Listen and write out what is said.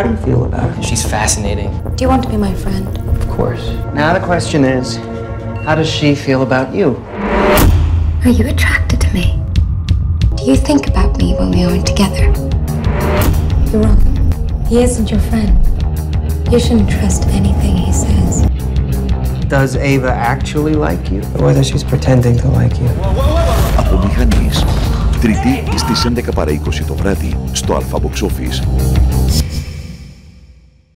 How do you feel about her? She's fascinating. Do you want to be my friend? Of course. Now the question is, how does she feel about you? Are you attracted to me? Do you think about me when we aren't together? You're wrong. He isn't your friend. You shouldn't trust anything he says. Does Ava actually like you? Or whether she's pretending to like you? Από μηχανής. Τρίτη στις 11 παρά 20 το βράδυ στο Alpha Box Office.